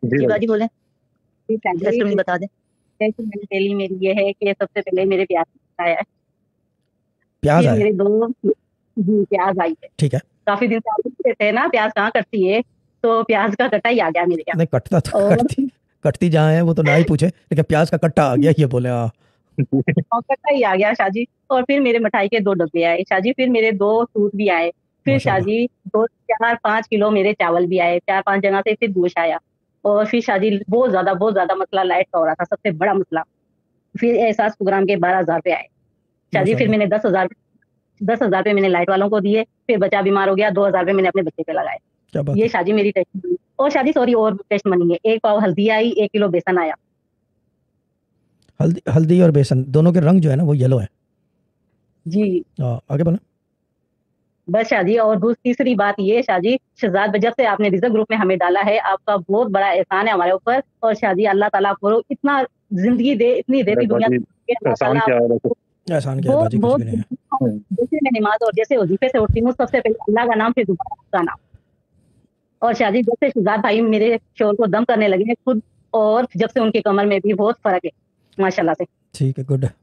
जी जी भाई। बाजी बोले, जी शादी रेस्टोरेंट बता दे। जैसे मेरी डेली मेरी ये है कि सबसे पहले मेरे प्याज आया है, प्याज फिर आया। मेरे दो जी प्याज आई है। ठीक है। काफी दिन से आलू कहते हैं ना प्याज कहाँ कटती है, तो प्याज का कटा ही आ गया मेरे नहीं कटता तो यहाँ। और कटती जहाँ है वो तो ना ही पूछे, लेकिन प्याज का कट्टा आ गया ये बोले हाँ। और कटा ही आ गया शाजी। और फिर मेरे मिठाई के 2 डब्बे आए शाजी, फिर मेरे 2 सूट भी आए। फिर माशाल्लाह। शाजी 2 4 5 किलो मेरे चावल भी आए, 4 5 जगह से फिर गोश्त आया। और फिर शाजी बहुत ज्यादा मसला लाइट का हो रहा था, सबसे बड़ा मसला। फिर एहसास प्रोग्राम के 12,000 रुपये आए शादी। फिर माशाल्लाह। मैंने 10,000 रुपये मैंने लाइट वालों को दिए। फिर बच्चा बीमार हो गया, 2,000 रुपये मैंने अपने बच्चे पे लगाए। क्या बात ये है। शादी मेरी टेस्ट मनी। और शादी सॉरी और टेस्ट मनी है, 1 पाव हल्दी आई, 1 किलो बेसन आया। हल्दी हल्दी और बेसन दोनों के रंग जो है ना वो येलो है। जी। हाँ आगे बोला। बस शादी, और तीसरी बात ये है शादी, शहजाद जब से आपने रिजर्व ग्रुप में हमें डाला है, आपका बहुत बड़ा एहसान है हमारे ऊपर। और शादी अल्लाह ताला आपको इतना जिंदगी दे, इतनी अरे देती दुनिया बाजी के अल्लाह एहसान ताला क्या है वैसे। आपको एहसान क्या है बहुत बाजी, कुछ बहुत। भी नहीं है। जैसे मैं नमाज और जैसे वजीफे से उठती हूँ, सबसे पहले अल्लाह का नाम, फिर दोबारा आपका नाम। और शादी जब से शहजाद भाई मेरे शोर को दम करने लगे हैं खुद, और जब से उनके कमर में भी बहुत फर्क है माशाल्लाह से। ठीक है गुड।